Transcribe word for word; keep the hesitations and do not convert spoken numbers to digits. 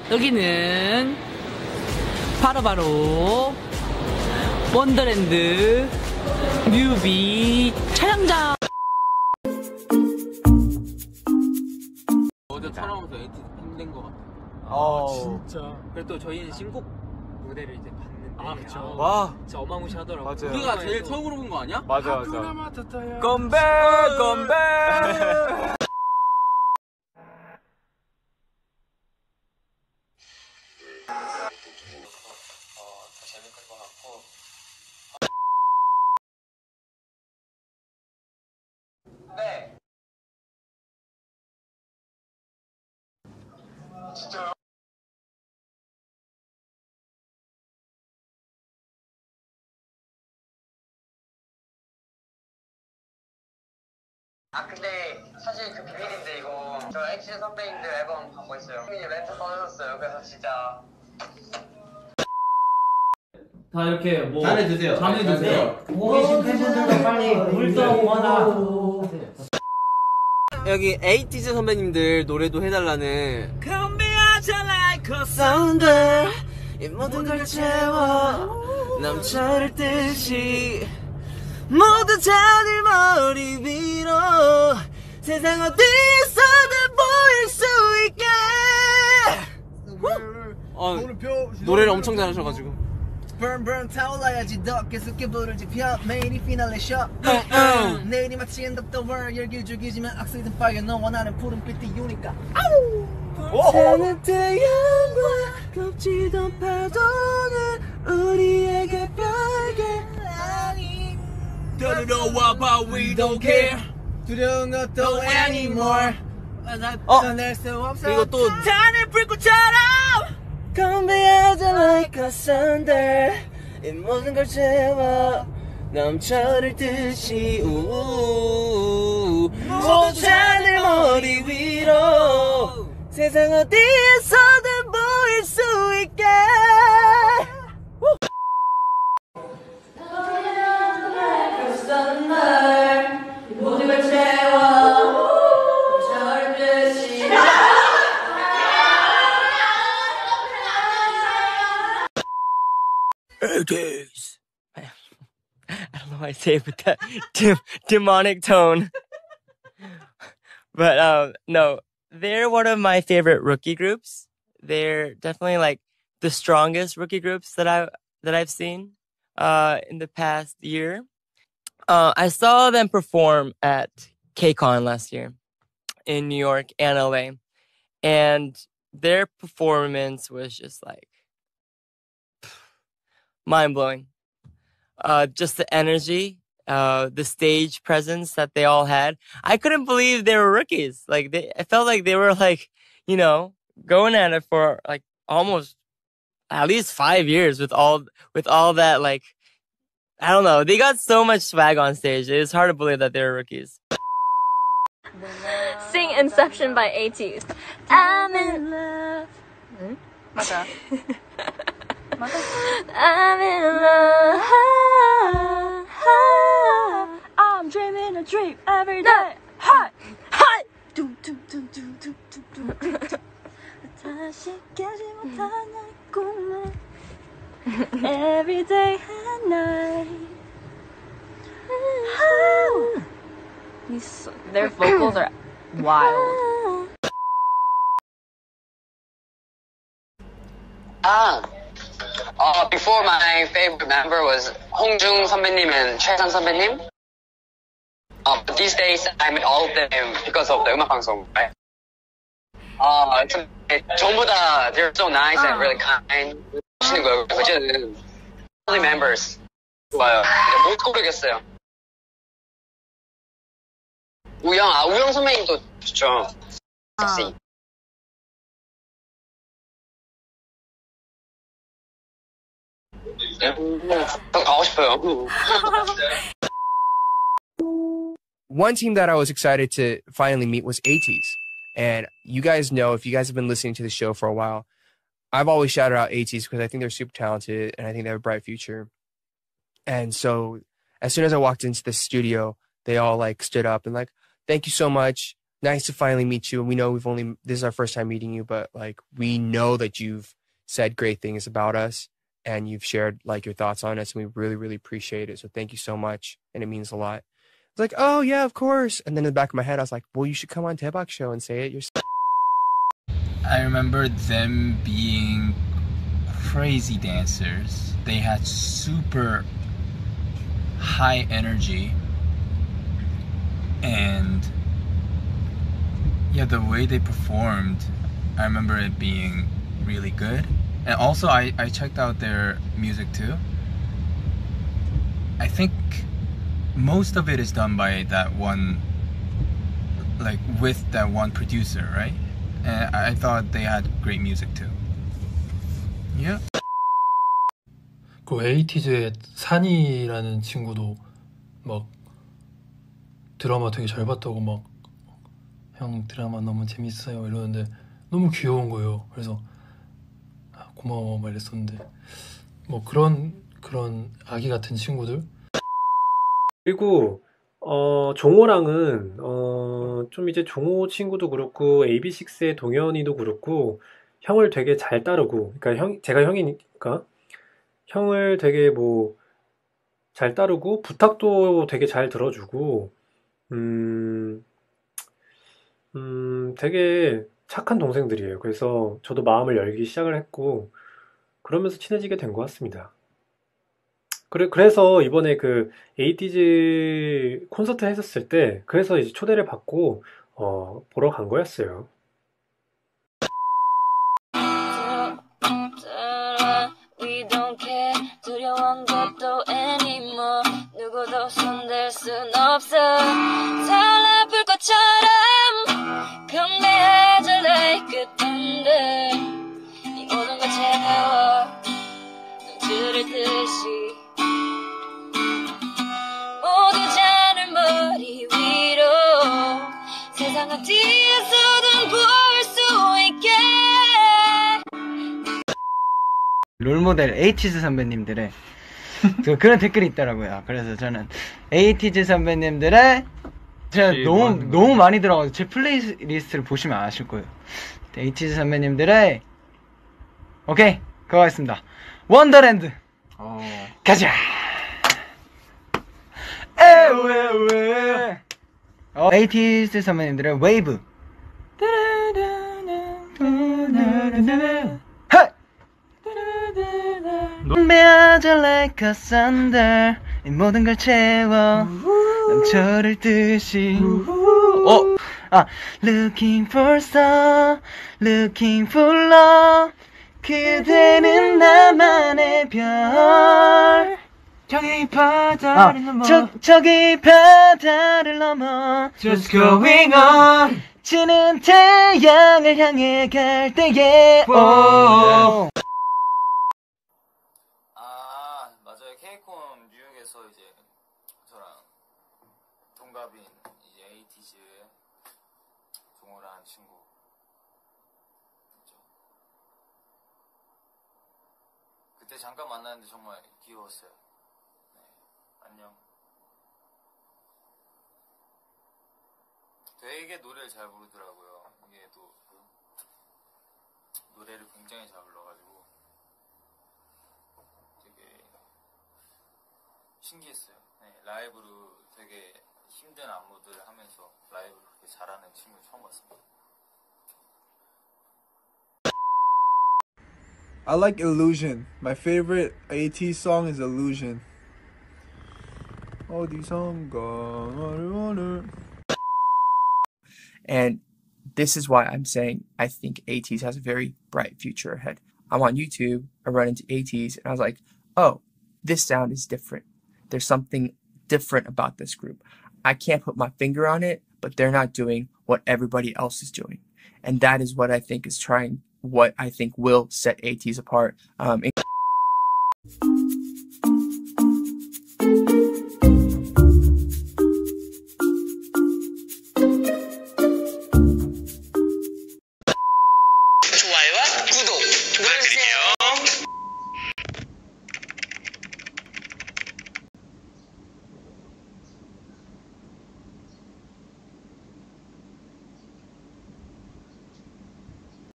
여기는 바로바로 원더랜드 뮤비 촬영장. 어제 촬영하면서 에이티즈 힘든 것 같아요. 아 진짜. 그래도 저희는 신곡 무대를 이제 봤는데 아 그쵸. 와 진짜 어마무시하더라고요. 맞아요. 우리가 제일 처음으로 본 거 아니야? 맞아 맞아. 컴백 컴백. 네. 진짜요? 아 근데 사실 그 비밀인데 이거 저 엑시 선배님들 앨범 받고 있어요. 선배님 멘트 써주셨어요. 그래서 진짜 다 이렇게 뭐 잔에 드세요. 잔에 드세요. 보고 계신 팬분들도 빨리 물 떠오거나. 여기 에이티즈 선배님들 노래도 해달라는 건배하자 like a 사운드 이 모든 걸 채워 넘쳐를 듯이 모두 다들 머리 위로 세상 어디서든 보일 수 있게. 어, 노래를 엄청 잘하셔가지고 Burn burn 타올라야지 더 계속해 부르지 펴 매일이 피날레 쇼 내일이 마치 end of the world 열길 죽이지만 악수이든 fire 너 원하는 푸른빛 띄우니까 저는 태양과 겹치던 파도는 우리에게 별게 아니 들어와 봐 we don't care 두려운 것도 anymore 어? 떠날 수 없어 그리고 또 하늘 불꽃처럼 건배하자 like a thunder 이 모든 걸 채워 넘쳐를 듯이 우우우 모두 하늘 머리 위로 세상 어디에서든 보일 수 있게. 모든 걸 채워 넘쳐를 듯이. eighties. I don't know how I say it with that dem- demonic tone. But um, no, they're one of my favorite rookie groups. They're definitely like the strongest rookie groups that I that I've seen uh, in the past year. Uh, I saw them perform at KCON last year in New York and L A, and their performance was just like mind-blowing. Uh, just the energy, uh, the stage presence that they all had. I couldn't believe they were rookies. Like they, I felt like they were like, you know, going at it for like almost at least five years with all, with all that, like, I don't know. They got so much swag on stage. It's hard to believe that they were rookies. Sing Inception by eighties. I'm in love. 응? 맞아. I'm in love. I'm dreaming a dream every day. Hot, hot. Do do do do do do do do. 다시 깨지 못한 날 꿈에. Every day and night. These, their vocals are wild. 아, uh, before my favorite member was 홍중 선배님 and 최선 선배님. Uh, but these days I met all of them because of the 음악 방송, right? 아, uh, 전부 다 they're so nice and really kind. 하시는 거예요. 어제는 only members 좋아요. 못 고르겠어요. 우영, 아 우영 선배님도 좋죠. 섹시. 더 가고 싶어요. One team that I was excited to finally meet was eighties. And you guys know, if you guys have been listening to the show for a while, I've always shouted out eighties because I think they're super talented and I think they have a bright future. And so as soon as I walked into the studio, they all like stood up and like, thank you so much. nice to finally meet you. And we know we've only, this is our first time meeting you, but like, we know that you've said great things about us and you've shared like your thoughts on us. And we really, really appreciate it. So thank you so much. And it means a lot. It's like, oh yeah, of course. And then in the back of my head, I was like, well, you should come on Daebak Show and say it yourself. I remember them being crazy dancers. They had super high energy. And yeah, the way they performed, I remember it being really good. And also I, I checked out their music too. I think most of it is done by that one, like with that one producer, right? And I thought they had great music too. Yeah. 그 에이티즈의 산이라는 친구도 막 드라마 되게 잘 봤다고 막 형 드라마 너무 재밌어요 이러는데 너무 귀여운 거예요. 그래서 아, 고마워 막 이랬었는데 뭐 그런 그런 아기 같은 친구들. 그리고 어 종호랑은 어 좀 이제 종호 친구도 그렇고 에이비식스의 동현이도 그렇고 형을 되게 잘 따르고, 그러니까 형 제가 형이니까 형을 되게 뭐 잘 따르고 부탁도 되게 잘 들어주고 음, 음 되게 착한 동생들이에요. 그래서 저도 마음을 열기 시작을 했고 그러면서 친해지게 된 것 같습니다. 그래, 그래서 이번에 그 에이티즈 콘서트 했었을 때 그래서 이제 초대를 받고 어, 보러 간 거였어요. We don't care 두려운 것도 anymore 누구도 손댈 순 없어 달라붙을 것처럼 경매하자 끝인데 이 모든 걸 채워 눈줄을 듯이 모두 자는 머리 위로 세상 어디에서든 볼 수 있게 롤모델 에이티즈 선배님들의 그런 댓글이 있더라고요. 그래서 저는 에이티즈 선배님들의 제가 너무 많은 너무 많이 들어가서 제 플레이리스트를 보시면 아실 거예요. 에이티즈 선배님들의 오케이 그거 하겠습니다. 원더랜드 어. 가자. 에웨웨 어, 에이티즈 선배님들의 웨이브 매하자 like a thunder 이 모든 걸 채워 넘쳐를 듯이 어, 아 Looking for some Looking for love 그대는 나만의 별 저기 바다를 아, 넘어 저, 저기 바다를 넘어 Just going on 지는 태양을 향해 갈 때에 오. 아 맞아요. 케이콘 뉴욕에서 이제 저랑 동갑인 이제 에이티즈 종호라는 친구 있죠. 그때 잠깐 만났는데 정말 귀여웠어요. 네, 안녕. 되게 노래를 잘 부르더라고요. 이게 또 노래를 굉장히 잘 불러가지고 되게 신기했어요. 네, 라이브로 되게 힘든 안무들을 하면서 라이브를 그렇게 잘하는 친구 처음 봤습니다. I like Illusion. My favorite AT song is Illusion. 어디선가 나를 오늘. And this is why I'm saying I think ATEEZ has a very bright future ahead. I'm on YouTube, I run into ATEEZ, and I was like, oh, this sound is different. There's something different about this group. I can't put my finger on it, but they're not doing what everybody else is doing. And that is what I think is trying, what I think will set ATEEZ apart. Um, 좋아요와 구독 눌러주세요.